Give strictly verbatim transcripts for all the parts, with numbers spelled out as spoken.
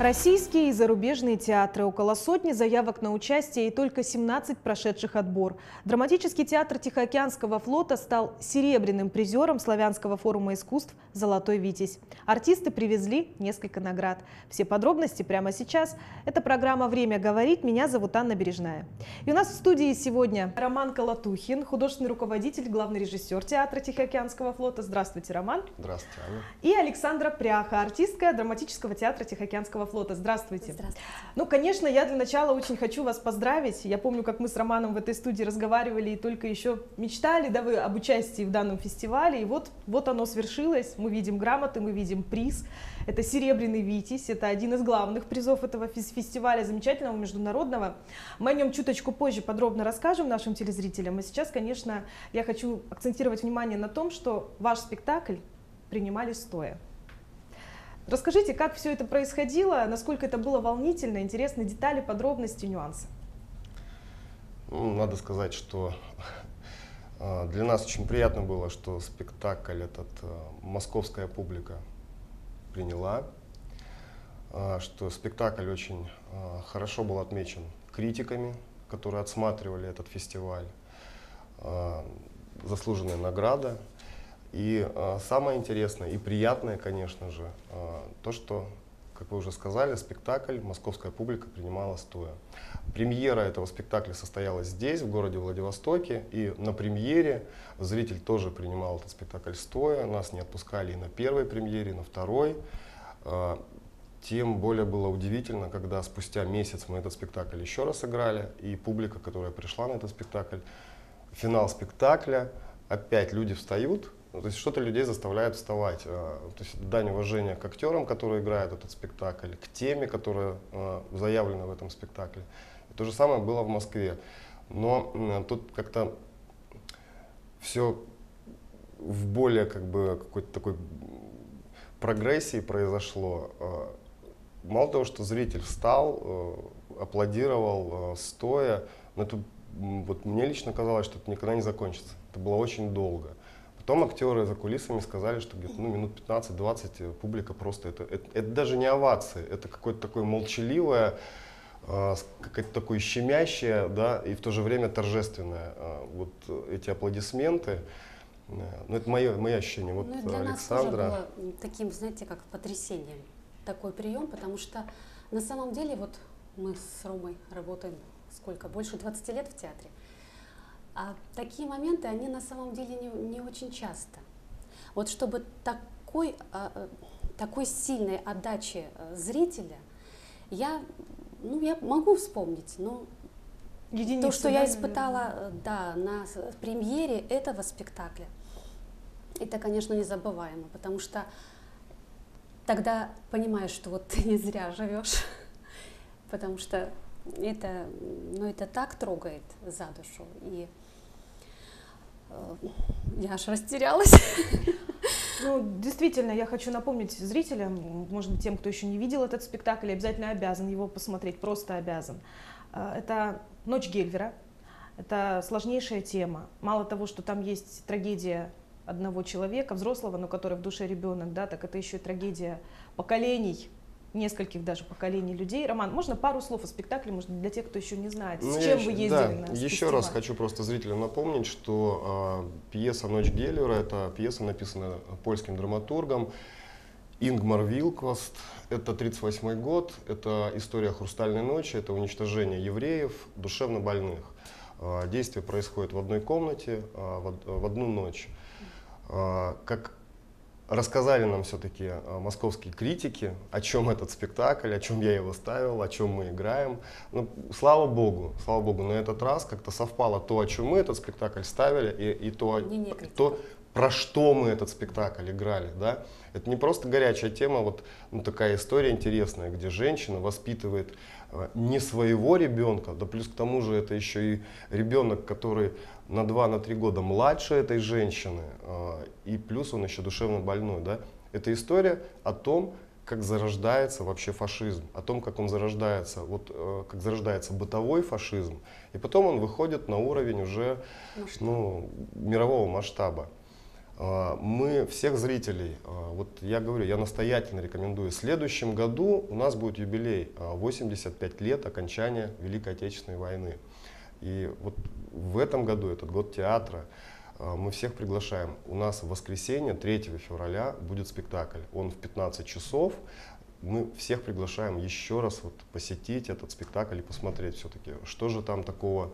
Российские и зарубежные театры. Около сотни заявок на участие и только семнадцать прошедших отбор. Драматический театр Тихоокеанского флота стал серебряным призером Славянского форума искусств «Золотой Витязь». Артисты привезли несколько наград. Все подробности прямо сейчас. Это программа «Время говорит». Меня зовут Анна Бережная. И у нас в студии сегодня Роман Колотухин, художественный руководитель, главный режиссер театра Тихоокеанского флота. Здравствуйте, Роман. Здравствуйте, Анна. И Александра Пряха, артистка драматического театра Тихоокеанского флота. Здравствуйте. Здравствуйте. Ну, конечно, я для начала очень хочу вас поздравить. Я помню, как мы с Романом в этой студии разговаривали и только еще мечтали, да, вы об участии в данном фестивале. И вот, вот оно свершилось. Мы видим грамоты, мы видим приз. Это «Серебряный Витязь». Это один из главных призов этого фестиваля, замечательного, международного. Мы о нем чуточку позже подробно расскажем нашим телезрителям. А сейчас, конечно, я хочу акцентировать внимание на том, что ваш спектакль принимали стоя. Расскажите, как все это происходило, насколько это было волнительно, интересны детали, подробности, нюансы. Ну, надо сказать, что для нас очень приятно было, что спектакль этот московская публика приняла, что спектакль очень хорошо был отмечен критиками, которые отсматривали этот фестиваль, заслуженная награда. И э, самое интересное и приятное, конечно же, э, то, что, как вы уже сказали, спектакль московская публика принимала стоя. Премьера этого спектакля состоялась здесь, в городе Владивостоке, и на премьере зритель тоже принимал этот спектакль стоя. Нас не отпускали и на первой премьере, и на второй. Э, тем более было удивительно, когда спустя месяц мы этот спектакль еще раз сыграли, и публика, которая пришла на этот спектакль, финал спектакля, опять люди встают. То есть что-то людей заставляет вставать. То есть дань уважения к актерам, которые играют этот спектакль, к теме, которая заявлена в этом спектакле. И то же самое было в Москве. Но тут как-то все в более как бы какой-то такой прогрессии произошло. Мало того, что зритель встал, аплодировал стоя, но это, вот мне лично казалось, что это никогда не закончится. Это было очень долго. Потом актеры за кулисами сказали, что где-то ну, минут пятнадцать-двадцать публика просто, это, это, это даже не овации, это какое-то такое молчаливое, э, какое-то такое щемящее, да, и в то же время торжественное. Э, вот эти аплодисменты, э, ну это мое, мое ощущение. Вот ну, для Александра. нас тоже было таким, знаете, как потрясением такой прием, потому что на самом деле вот мы с Ромой работаем сколько, больше двадцати лет в театре. А такие моменты, они на самом деле не, не очень часто. Вот чтобы такой, а, такой сильной отдачи зрителя, я, ну, я могу вспомнить, но Единицы, то, что да, я испытала, да, на премьере этого спектакля, это, конечно, незабываемо, потому что тогда понимаешь, что вот ты не зря живешь, потому что это, ну, это так трогает за душу. И э, я аж растерялась. Ну, действительно, я хочу напомнить зрителям, может быть, тем, кто еще не видел этот спектакль, обязательно обязан его посмотреть, просто обязан. Это «Ночь Гельвера», это сложнейшая тема. Мало того, что там есть трагедия одного человека, взрослого, но который в душе ребенок, да, так это еще и трагедия поколений, нескольких даже поколений людей. Роман, можно пару слов о спектакле, может, для тех, кто еще не знает, с ну, чем я, вы ездили да, на фестиваль? Еще раз хочу просто зрителям напомнить, что э, пьеса «Ночь Гельвера» — это пьеса, написанная польским драматургом Ингмар Вилкваст. Это тридцать восьмой год, это история «Хрустальной ночи», это уничтожение евреев, душевно больных. Э, действие происходит в одной комнате, э, в, в одну ночь. Э, как рассказали нам все-таки московские критики, о чем этот спектакль, о чем я его ставил, о чем мы играем. Ну, слава богу, слава богу, на этот раз как-то совпало то, о чем мы этот спектакль ставили, и, и то, Не, не то, про что мы этот спектакль играли. Да? Это не просто горячая тема, вот ну, такая история интересная, где женщина воспитывает э, не своего ребенка, да плюс к тому же это еще и ребенок, который на два-три года младше этой женщины, э, и плюс он еще душевно больной. Да? Это история о том, как зарождается вообще фашизм, о том, как он зарождается, вот, э, как зарождается бытовой фашизм, и потом он выходит на уровень уже ну, мирового масштаба. А, Мы всех зрителей, а, вот я говорю, я настоятельно рекомендую. В следующем году у нас будет юбилей, а, восемьдесят пять лет окончания Великой Отечественной войны. И вот в этом году, этот год театра, а, мы всех приглашаем. У нас в воскресенье, третьего февраля, будет спектакль. Он в пятнадцать часов. Мы всех приглашаем еще раз вот посетить этот спектакль и посмотреть все-таки, что же там такого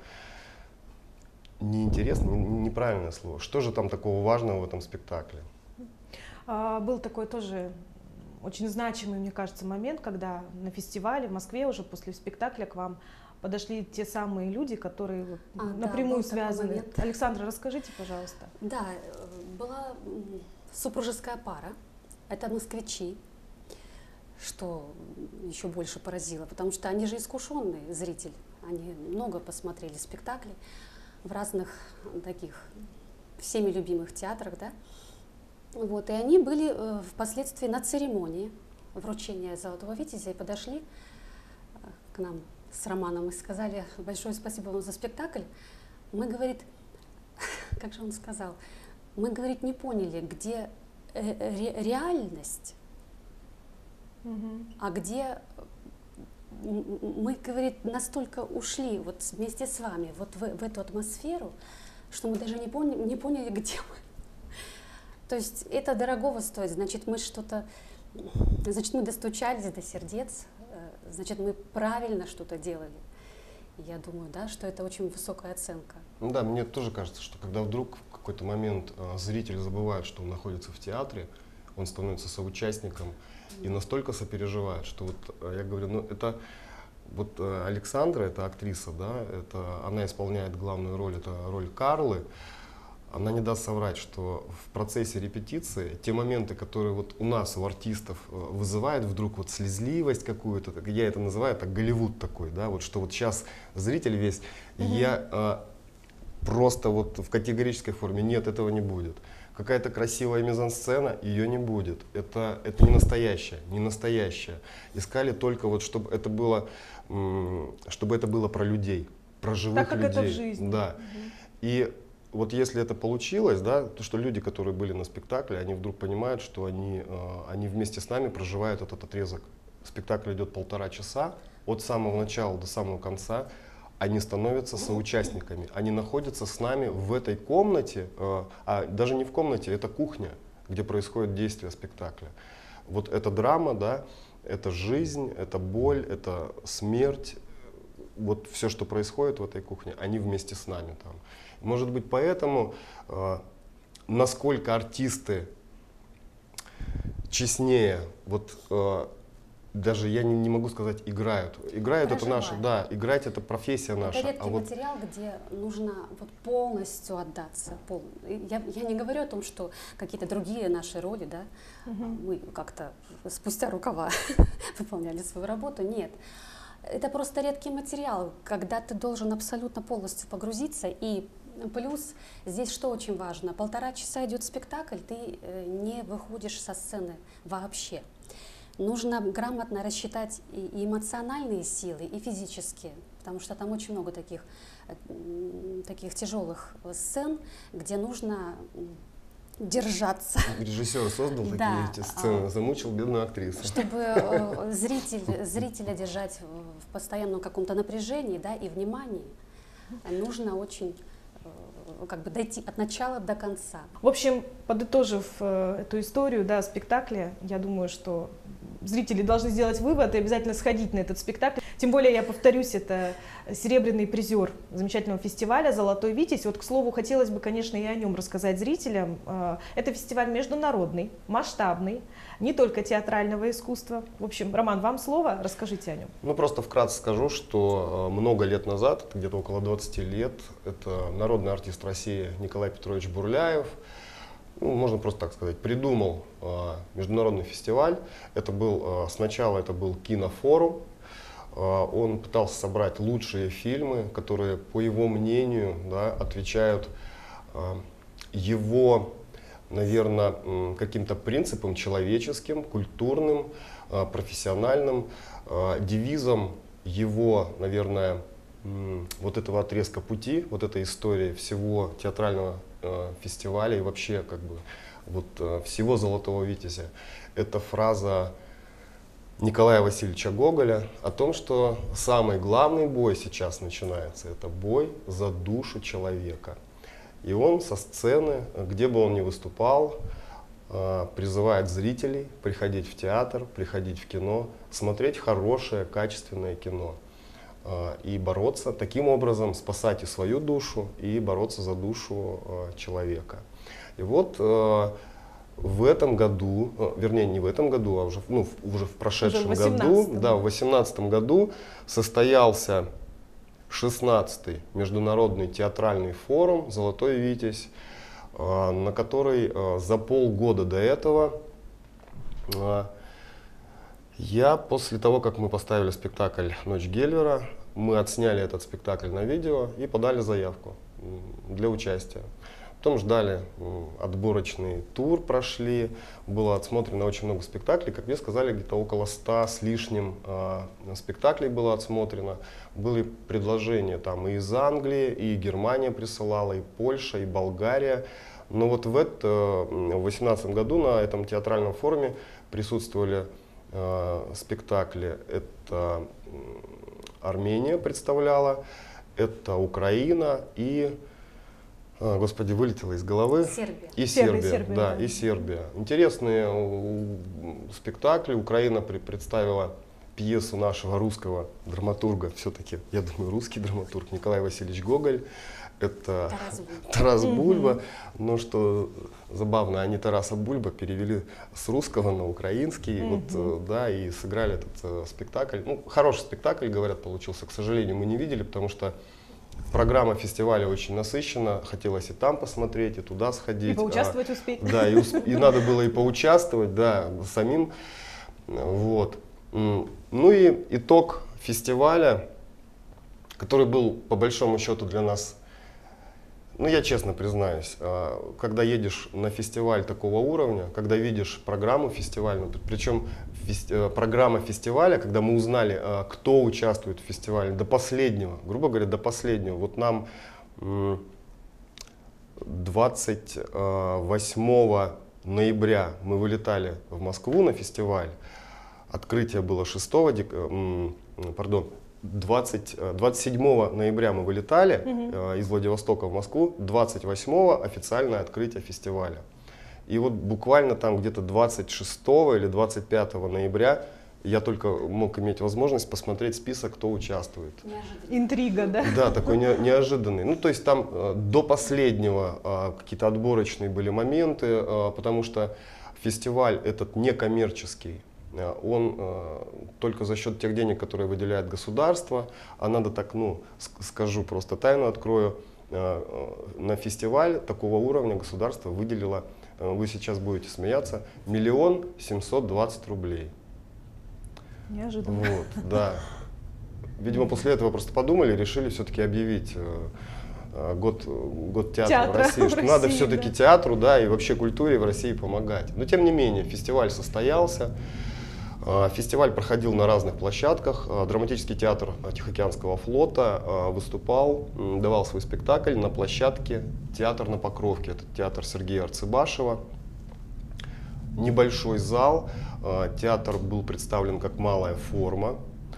неинтересно, неправильное слово, что же там такого важного в этом спектакле. А, был такой тоже очень значимый, мне кажется, момент, когда на фестивале в Москве уже после спектакля к вам подошли те самые люди, которые вот А, да, напрямую был такой связаны. момент. Александра, расскажите, пожалуйста. Да, э, была м, супружеская пара, это москвичи, что еще больше поразило, потому что они же искушенный зритель, они много посмотрели спектаклей в разных таких всеми любимых театрах, да, вот, и они были э, впоследствии на церемонии вручения Золотого Витязя и подошли э, к нам с Романом и сказали: большое спасибо вам за спектакль. Мы, говорит, как же он сказал, мы, говорит, не поняли, где э, ре реальность, Мгм. а где м- мы, говорит, настолько ушли вот вместе с вами вот в, в эту атмосферу, что мы даже не, пони- не поняли, где мы. То есть это дорогого стоит, значит, мы что-то, значит, мы достучались до сердец, э, значит, мы правильно что-то делали. Я думаю, да, что это очень высокая оценка. Ну да, мне тоже кажется, что когда вдруг в какой-то момент э, зритель забывает, что он находится в театре, он становится соучастником и настолько сопереживает, что вот э, я говорю, ну это вот э, Александра, это актриса, да, это она исполняет главную роль, это роль Карлы. Она не даст соврать, что в процессе репетиции те моменты, которые вот у нас, у артистов, э, вызывают вдруг вот слезливость какую-то, так я это называю, так Голливуд такой, да, вот что вот сейчас зритель весь, я э, просто вот в категорической форме, нет, этого не будет. Какая-то красивая мизансцена, ее не будет. Это, это не настоящее, не настоящее. Искали только вот, чтобы это было, м, чтобы это было про людей, про живых Так как людей. это в жизни. Да. И вот если это получилось, да, то что люди, которые были на спектакле, они вдруг понимают, что они, э, они вместе с нами проживают этот отрезок. Спектакль идет полтора часа, от самого начала до самого конца. Они становятся соучастниками, они находятся с нами в этой комнате, э, а даже не в комнате, это кухня, где происходит действие спектакля. Вот эта драма, да, это жизнь, это боль, это смерть, вот все, что происходит в этой кухне, они вместе с нами там. Может быть, поэтому, э, насколько артисты честнее, вот э, даже я не, не могу сказать играют. Играют это наша, да, играть это профессия наша. Это редкий а вот материал, где нужно вот полностью отдаться. Пол... Я, я не говорю о том, что какие-то другие наши роли, да, мы как-то спустя рукава выполняли свою работу. Нет. Это просто редкий материал, когда ты должен абсолютно полностью погрузиться. И плюс здесь что очень важно, полтора часа идет спектакль, ты не выходишь со сцены вообще. Нужно грамотно рассчитать и эмоциональные силы, и физические, потому что там очень много таких, таких тяжелых сцен, где нужно держаться. Режиссер создал такие Да, эти сцены, а, замучил бедную актрису. Чтобы зритель, зрителя держать в постоянном каком-то напряжении, да, и внимании, нужно очень как бы дойти от начала до конца. В общем, подытожив э, эту историю, да, спектакля, я думаю, что зрители должны сделать вывод и обязательно сходить на этот спектакль. Тем более, я повторюсь, это серебряный призер замечательного фестиваля «Золотой Витязь». Вот, к слову, хотелось бы, конечно, и о нем рассказать зрителям. Это фестиваль международный, масштабный, не только театрального искусства. В общем, Роман, вам слово, расскажите о нем. Ну, просто вкратце скажу, что много лет назад, где-то около двадцати лет, это народный артист России Николай Петрович Бурляев, ну, можно просто так сказать, придумал э, международный фестиваль. Это был, э, сначала это был кинофорум. Э, он пытался собрать лучшие фильмы, которые, по его мнению, да, отвечают э, его, наверное, э, каким-то принципам человеческим, культурным, э, профессиональным, э, девизом его, наверное, э, вот этого отрезка пути, вот этой истории всего театрального э, фестиваля и вообще как бы вот э, всего «Золотого Витязя». Это фраза Николая Васильевича Гоголя о том, что самый главный бой сейчас начинается. Это бой за душу человека. И он со сцены, где бы он ни выступал, э, призывает зрителей приходить в театр, приходить в кино, смотреть хорошее, качественное кино. И бороться, таким образом спасать и свою душу, и бороться за душу э, человека. И вот э, в этом году, э, вернее не в этом году, а уже, ну, в, уже в прошедшем уже в году, да, в восемнадцатом году состоялся шестнадцатый международный театральный форум «Золотой Витязь», э, на который э, за полгода до этого э, я, после того, как мы поставили спектакль «Ночь Геллера», мы отсняли этот спектакль на видео и подали заявку для участия. Потом ждали отборочный тур, прошли, было отсмотрено очень много спектаклей. Как мне сказали, где-то около ста с лишним э, спектаклей было отсмотрено. Были предложения там и из Англии, и Германия присылала, и Польша, и Болгария. Но вот в это, в две тысячи восемнадцатом году на этом театральном форуме присутствовали э, спектакли. Это Армения представляла, это Украина и, а, господи, вылетело из головы. Сербия. И Сербия, Сербия, Сербия, да, да. и Сербия. Интересные спектакли. Украина при- представила пьесу нашего русского драматурга, все-таки, я думаю, русский драматург Николай Васильевич Гоголь. Это Тарас Бульба. Тарас Мгм. Бульба. Но что забавно, они Тараса Бульба перевели с русского на украинский, Мгм. вот, э, да, и сыграли этот э, спектакль. Ну, хороший спектакль, говорят, получился. К сожалению, мы не видели, потому что программа фестиваля очень насыщена. Хотелось и там посмотреть, и туда сходить. И поучаствовать успеть. А, да, и, усп- и надо было и поучаствовать, да, самим. Вот. М, Ну и итог фестиваля, который был по большому счету для нас. Ну, я честно признаюсь, а, когда едешь на фестиваль такого уровня, когда видишь программу фестивальную, причем фес- э, программа фестиваля, когда мы узнали, а, кто участвует в фестивале, до последнего, грубо говоря, до последнего, вот нам м, двадцать восьмого ноября мы вылетали в Москву на фестиваль, открытие было шестого дек- м, пардон, двадцать, э, двадцать седьмого ноября мы вылетали Мгм. э, из Владивостока в Москву, двадцать восьмого официальное открытие фестиваля. И вот буквально там где-то двадцать шестого или двадцать пятого ноября я только мог иметь возможность посмотреть список, кто участвует. Неожиданно. Интрига, да? Да, такой не- неожиданный. Ну, то есть там э, до последнего э, какие-то отборочные были моменты, э, потому что фестиваль этот некоммерческий. Э, Он э, только за счет тех денег, которые выделяет государство, а надо так, ну, ск- скажу просто тайну открою, э, э, на фестиваль такого уровня государство выделило, э, вы сейчас будете смеяться, миллион семьсот двадцать рублей. Неожиданно. Вот, да. Видимо, после этого просто подумали, решили все-таки объявить э, э, год, год театра, Театра в России, в что надо России, все-таки да. театру, да, и вообще культуре в России помогать. Но тем не менее, фестиваль состоялся. Э, Фестиваль проходил на разных площадках. Э, Драматический театр Тихоокеанского флота э, выступал, м, давал свой спектакль на площадке «Театр на Покровке». Это театр Сергея Арцебашева. Небольшой зал. Э, Театр был представлен как малая форма.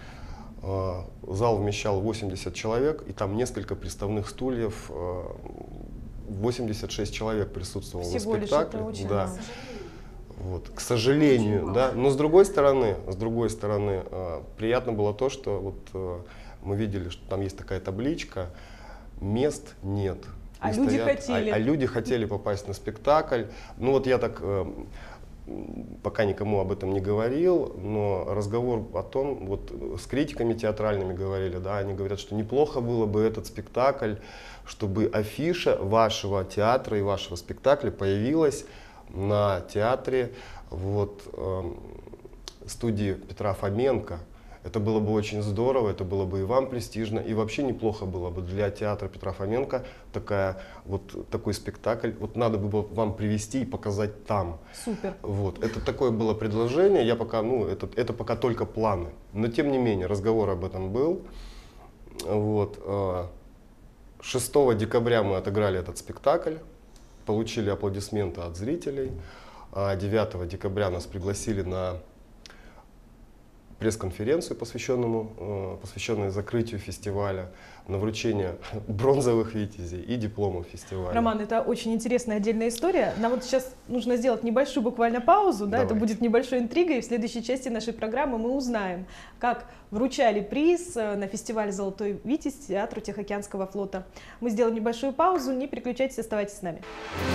Э, Зал вмещал восемьдесят человек, и там несколько приставных стульев. э, восемьдесят шесть человек присутствовало Всего на лишь спектакле. это очень Да. мало. Вот. К сожалению, Очень да. мало. Но с другой стороны, с другой стороны, э, приятно было то, что вот э, мы видели, что там есть такая табличка, мест нет. А И люди стоят- хотели. А, а люди хотели попасть на спектакль. Ну вот я так э, м, пока никому об этом не говорил, но разговор о том, вот э, с критиками театральными говорили, да, они говорят, что неплохо было бы этот спектакль, чтобы афиша вашего театра и вашего спектакля появилась на театре вот, эм, студии Петра Фоменко. Это было бы очень здорово, это было бы и вам престижно, и вообще неплохо было бы для театра Петра Фоменко такая, вот, такой спектакль. Вот надо было вам привести и показать там. Супер. Вот. Это такое было предложение, я пока, ну, это, это пока только планы. Но тем не менее, разговор об этом был. Вот. э, шестого декабря мы отыграли этот спектакль. получили аплодисменты от зрителей. девятого декабря нас пригласили на пресс-конференцию, посвященную, посвященную закрытию фестиваля, на вручение бронзовых витязей и дипломов фестиваля. Роман, это очень интересная отдельная история. Нам вот сейчас нужно сделать небольшую буквально паузу, да, это будет небольшой интригой, и в следующей части нашей программы мы узнаем, как вручали приз на фестивале «Золотой Витязь» Театру Тихоокеанского флота. Мы сделаем небольшую паузу, не переключайтесь, оставайтесь с нами.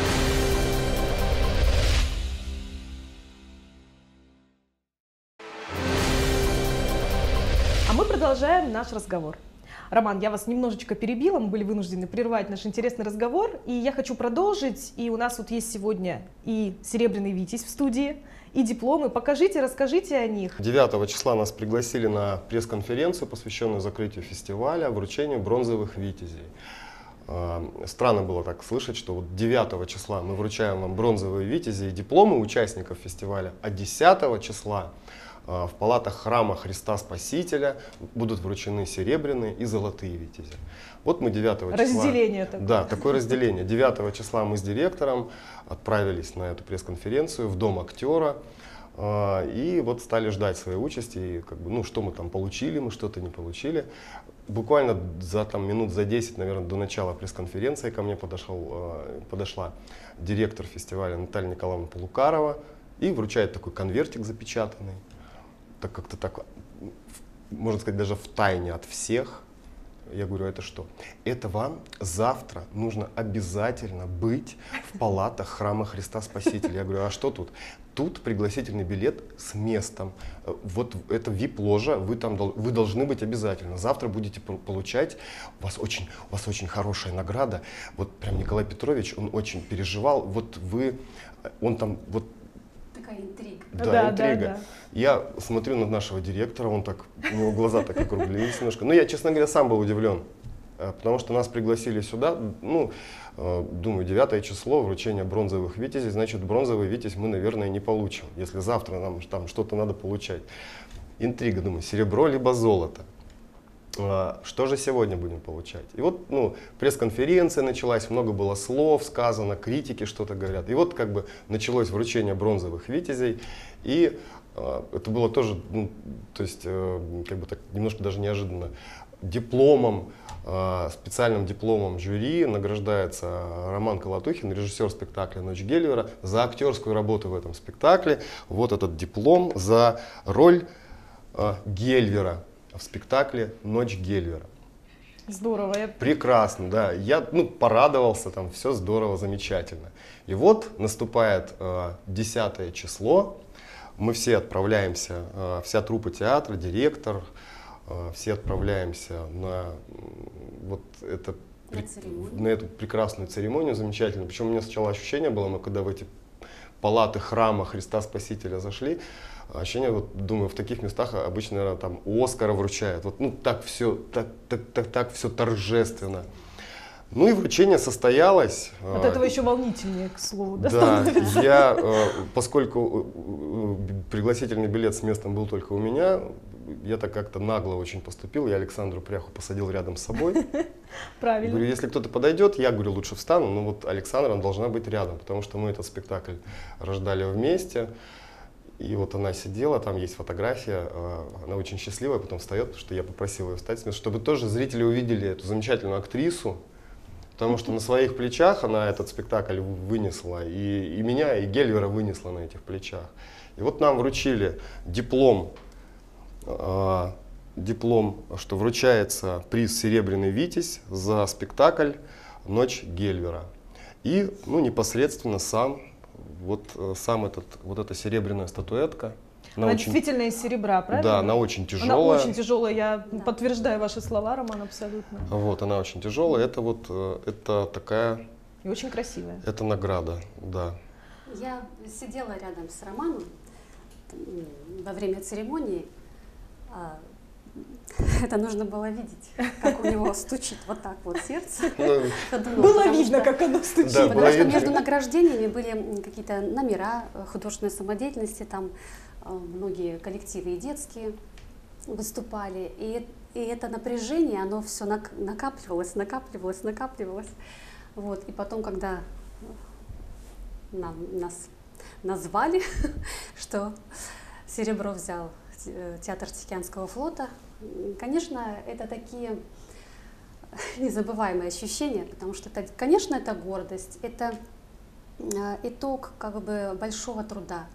Мы продолжаем наш разговор. Роман, я вас немножечко перебила, мы были вынуждены прервать наш интересный разговор, и я хочу продолжить. И у нас вот есть сегодня и серебряный витязь в студии, и дипломы. Покажите, расскажите о них. девятого числа нас пригласили на пресс-конференцию, посвященную закрытию фестиваля, вручению бронзовых витязей. Странно было так слышать, что вот девятого числа мы вручаем вам бронзовые витязи и дипломы участников фестиваля, а десятого числа в палатах храма Христа Спасителя будут вручены серебряные и золотые витязи. Вот мы девятого числа... Разделение такое. Да, такое разделение. девятого числа мы с директором отправились на эту пресс-конференцию в Дом актера. И вот стали ждать своей участи. И как бы, ну, что мы там получили, мы что-то не получили. Буквально за там, минут за десять, наверное, до начала пресс-конференции ко мне подошел, подошла директор фестиваля Наталья Николаевна Полукарова и вручает такой конвертик запечатанный. Так как-то так, можно сказать, даже в тайне от всех. Я говорю, это что? Это вам завтра нужно обязательно быть в палатах храма Христа Спасителя. Я говорю, а что тут? Тут пригласительный билет с местом. Вот это вип-ложа, вы там вы должны быть обязательно. Завтра будете получать. У вас очень, у вас очень хорошая награда. Вот прям Николай Петрович, он очень переживал. Вот вы, он там вот. Такая интрига. Да, да, интрига. Да, да. Я смотрю на нашего директора, он так, у него глаза так округлились немножко. Но я, честно говоря, сам был удивлен, потому что нас пригласили сюда, ну, думаю, девятое число, вручение бронзовых витязей, значит, бронзовый витязь мы, наверное, не получим, если завтра нам там что-то надо получать. Интрига, думаю, серебро либо золото. Что же сегодня будем получать? И вот, ну, пресс-конференция началась, много было слов сказано, критики что-то говорят. И вот как бы началось вручение бронзовых витязей, и э, это было тоже, ну, то есть, э, как бы так немножко даже неожиданно. Дипломом, э, специальным дипломом жюри награждается Роман Колотухин, режиссер спектакля «Ночь Гелливера», за актерскую работу в этом спектакле. Вот этот диплом за роль э, Гелливера в спектакле «Ночь Гелливера». Здорово. Я... Прекрасно, да. Я ну, порадовался, там все здорово, замечательно. И вот наступает э, десятое число, мы все отправляемся, э, вся труппа театра, директор, э, все отправляемся на, вот это, на, на эту прекрасную церемонию, замечательную. Причем у меня сначала ощущение было, мы когда в эти палаты храма Христа Спасителя зашли, ощущение, вот, думаю, в таких местах обычно, наверное, там Оскара вручают. Вот, ну, так все, так, так, так, так все торжественно. Ну и вручение состоялось. От этого еще волнительнее, к слову. Да, да я, поскольку пригласительный билет с местом был только у меня, я так как-то нагло очень поступил. Я Александру Пряху посадил рядом с собой. Правильно. Говорю, если кто-то подойдет, я, говорю, лучше встану, но вот Александра должна быть рядом, потому что мы этот спектакль рождали вместе. И вот она сидела, там есть фотография, она очень счастливая, потом встает, потому что я попросил ее встать с места, чтобы тоже зрители увидели эту замечательную актрису, потому что на своих плечах она этот спектакль вынесла, и, и меня, и Гелливера вынесла на этих плечах. И вот нам вручили диплом, э, диплом, что вручается приз «Серебряный Витязь» за спектакль «Ночь Гелливера». И ну, непосредственно сам Вот сам этот, вот эта серебряная статуэтка. Она, она очень, действительно из серебра, правильно? Да, она очень тяжелая. Она очень тяжелая, я да. подтверждаю ваши слова, Роман, абсолютно. Вот, она очень тяжелая, это вот, это такая... И очень красивая. Это награда, да. Я сидела рядом с Романом во время церемонии. Это нужно было видеть, как у него стучит вот так вот сердце. Было видно, как оно стучит. Потому что между награждениями были какие-то номера художественной самодеятельности, там многие коллективы и детские выступали. И, и это напряжение, оно все накапливалось, накапливалось, накапливалось. Вот. И потом, когда нам, нас назвали, что серебро взял театр Тихоокеанского флота. Конечно, это такие незабываемые ощущения, потому что, это, конечно, это гордость, это итог как бы большого труда.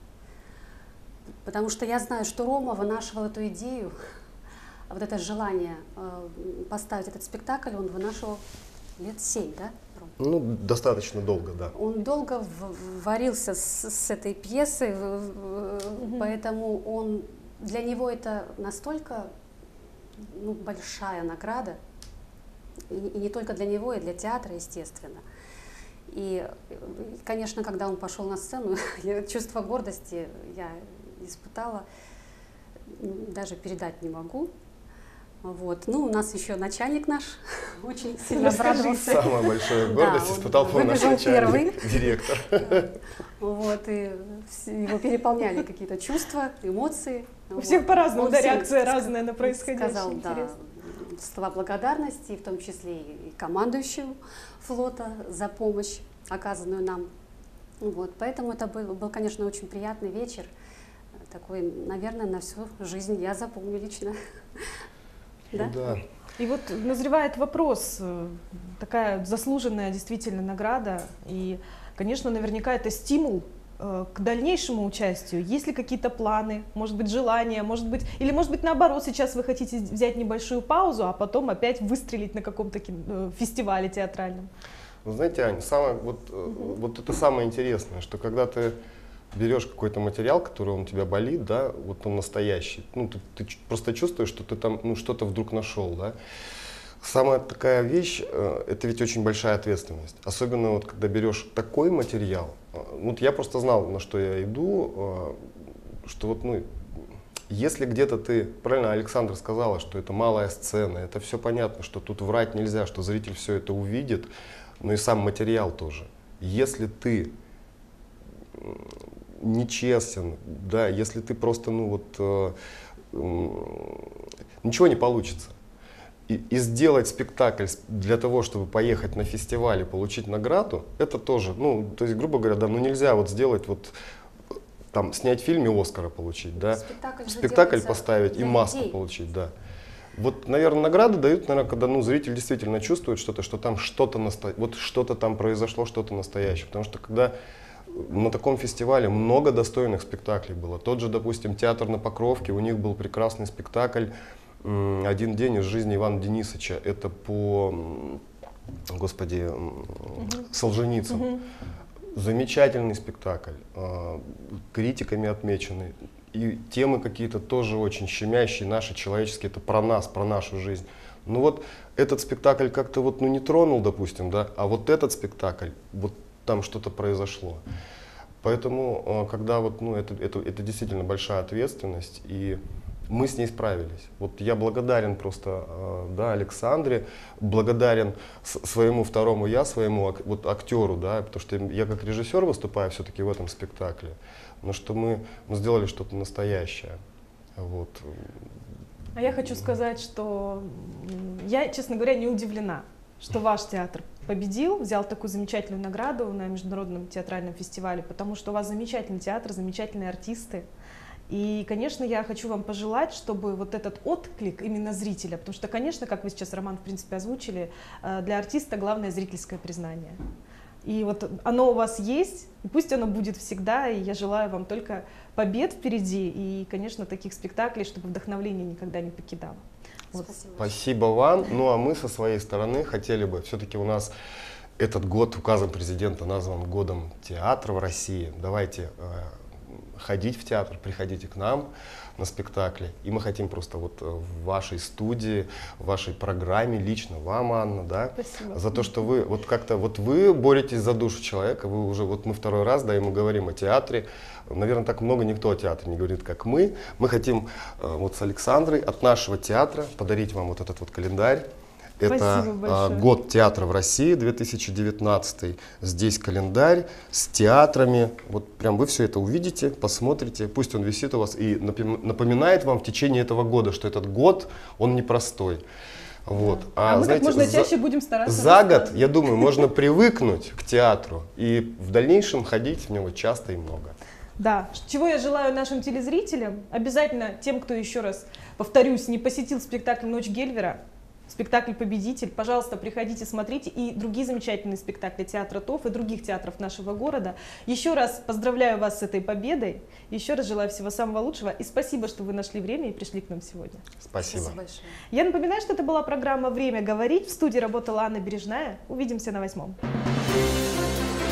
Потому что я знаю, что Рома вынашивал эту идею, вот это желание поставить этот спектакль, он вынашивал лет семь, да, Ром? Ну, достаточно долго, да. Он долго в- варился с, с этой пьесой, в- в- поэтому он, для него это настолько ну, большая награда, и, и не только для него, и для театра, естественно. И, конечно, когда он пошел на сцену, чувство гордости я испытала, даже передать не могу. Вот. Ну, у нас еще начальник наш очень сильно обрадовался. Самая большая гордость Да, он испытал, по-моему, наш выбежал начальник, первый. директор. Вот, и все- его переполняли какие-то чувства, эмоции. У Вот. всех по-разному, Он да, всем реакция ска- разная на происходящее. Сказал, да, Интересно. слова благодарности, в том числе и командующему флота за помощь, оказанную нам. Вот, поэтому это был, был, конечно, очень приятный вечер. Такой, наверное, на всю жизнь я запомню лично. Да? Да. И вот назревает вопрос, э, такая заслуженная действительно награда, и, конечно, наверняка это стимул э, к дальнейшему участию. Есть ли какие-то планы, может быть, желания, может быть, или, может быть, наоборот, сейчас вы хотите взять небольшую паузу, а потом опять выстрелить на каком-то кин- э, фестивале театральном? Вы знаете, Аня, самое, вот, э, вот это самое интересное, что когда ты берешь какой-то материал, который у тебя болит, да, вот он настоящий, ну, ты, ты ч- просто чувствуешь, что ты там ну, что-то вдруг нашел, да. Самая такая вещь, э, это ведь очень большая ответственность. Особенно вот когда берешь такой материал. Э, Вот я просто знал, на что я иду, э, что вот, ну, если где-то ты, правильно Александра сказала, что это малая сцена, это все понятно, что тут врать нельзя, что зритель все это увидит, но и сам материал тоже. Если ты м, нечестен, да, если ты просто, ну вот, э, м, ничего не получится. И, и сделать спектакль с- для того, чтобы поехать на фестиваль и получить награду, это тоже, ну, то есть, грубо говоря, да, ну нельзя вот сделать вот, э, там, снять фильм и Оскара получить, да, Спектакль же спектакль делается поставить и для маску людей. получить, да. Вот, наверное, награды дают, наверное, когда ну, зритель действительно чувствует что-то, что там что-то насто... вот что-то там произошло, что-то настоящее. Потому что когда на таком фестивале много достойных спектаклей было. Тот же, допустим, театр на Покровке, у них был прекрасный спектакль м, «Один день из жизни Ивана Денисовича». Это по, м, господи, м, Солженицыну. Замечательный спектакль, э, критиками отмеченный. И темы какие-то тоже очень щемящие, наши человеческие, это про нас, про нашу жизнь. Ну вот этот спектакль как-то вот ну, не тронул, допустим, да, а вот этот спектакль, вот там что-то произошло. Поэтому, э, когда вот, ну, это, это, это действительно большая ответственность, и мы с ней справились. Вот я благодарен просто э, да, Александре, благодарен с- своему второму я, своему ак- вот, актеру, да, потому что я как режиссер выступаю все-таки в этом спектакле, но что мы, мы сделали что-то настоящее. Вот. А я хочу сказать, что м, я, честно говоря, не удивлена, что ваш театр победил, взял такую замечательную награду на международном театральном фестивале, потому что у вас замечательный театр, замечательные артисты. И, конечно, я хочу вам пожелать, чтобы вот этот отклик именно зрителя, потому что, конечно, как вы сейчас, Роман, в принципе, озвучили, э, для артиста главное зрительское признание. И вот оно у вас есть, и пусть оно будет всегда, и я желаю вам только побед впереди, и, конечно, таких спектаклей, чтобы вдохновление никогда не покидало. Вот. Спасибо. Спасибо вам. Ну а мы со своей стороны хотели бы, все-таки у нас этот год указом президента назван годом театра в России. Давайте э, ходить в театр, приходите к нам на спектакли. И мы хотим просто вот э, в вашей студии, в вашей программе, лично вам, Анна, да, Спасибо. за то, что вы вот как-то вот вы боретесь за душу человека, вы уже вот мы второй раз, да, и мы говорим о театре. Наверное, так много никто о театре не говорит, как мы. Мы хотим э, вот с Александрой от нашего театра подарить вам вот этот вот календарь. Это Спасибо большое. э, год театра в России две тысячи девятнадцатый. Здесь календарь с театрами. Вот прям вы все это увидите, посмотрите. Пусть он висит у вас и напом- напоминает вам в течение этого года, что этот год, он непростой. Вот. А, мы знаете, как можно за- чаще будем стараться. За год, рассказывать. я думаю, можно привыкнуть к театру и в дальнейшем ходить в него часто и много. Да, чего я желаю нашим телезрителям, обязательно тем, кто, еще раз повторюсь, не посетил спектакль «Ночь Гельвера», спектакль «Победитель», пожалуйста, приходите, смотрите, и другие замечательные спектакли театра ТОФ и других театров нашего города. Еще раз поздравляю вас с этой победой, еще раз желаю всего самого лучшего, и спасибо, что вы нашли время и пришли к нам сегодня. Спасибо. Спасибо большое. Я напоминаю, что это была программа «Время говорить», в студии работала Анна Бережная, увидимся на восьмом.